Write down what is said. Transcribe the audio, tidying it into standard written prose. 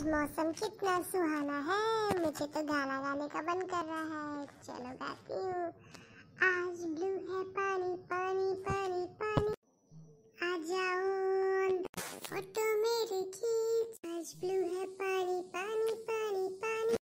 मौसम कितना सुहाना है, मुझे तो गाना गाने का मन कर रहा है। चलो गाती हूँ। आज ब्लू है पानी पानी पानी पानी, आ जाओ फोटो मेरे की।